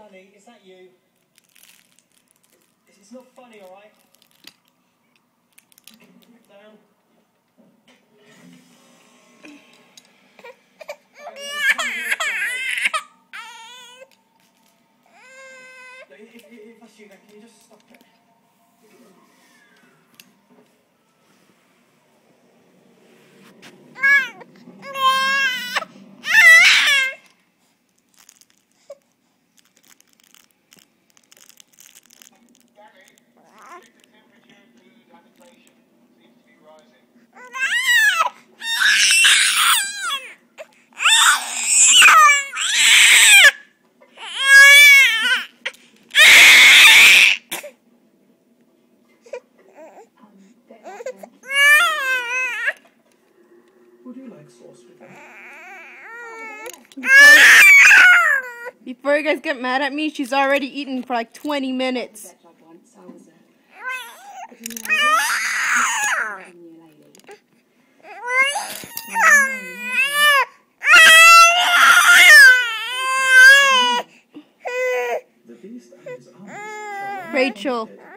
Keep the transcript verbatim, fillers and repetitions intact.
funny. Is that you? It's, it's not funny, all right? Down. If, if, if that's you, then can you just stop it? Would you like sauce with that? Before you guys get mad at me, she's already eaten for like twenty minutes. Rachel.